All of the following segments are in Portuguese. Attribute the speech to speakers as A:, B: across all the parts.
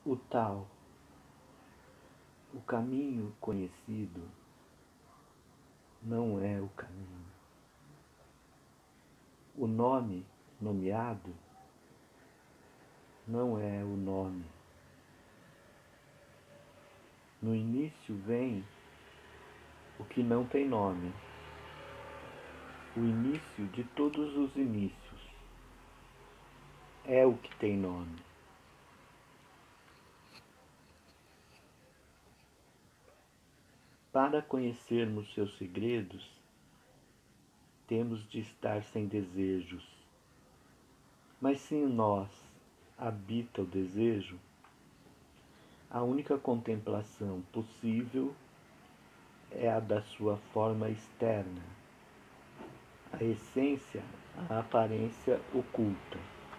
A: O tal, o caminho conhecido, não é o caminho. O nome nomeado não é o nome. No início vem o que não tem nome, o início de todos os inícios é o que tem nome. Para conhecermos seus segredos, temos de estar sem desejos. Mas se em nós habita o desejo, a única contemplação possível é a da sua forma externa, a essência, a aparência oculta.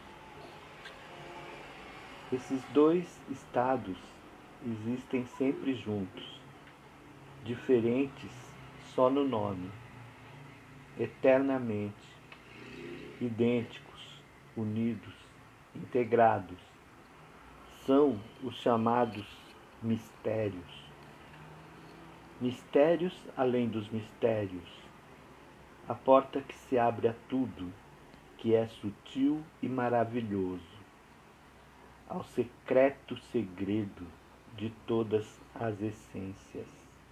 A: Esses dois estados existem sempre juntos, diferentes só no nome, eternamente, idênticos, unidos, integrados. São os chamados mistérios. Mistérios além dos mistérios, a porta que se abre a tudo, que é sutil e maravilhoso, ao secreto segredo de todas as essências.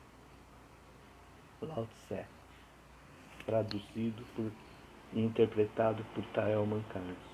A: Lao Tse, traduzido e interpretado por Taelman Carlos.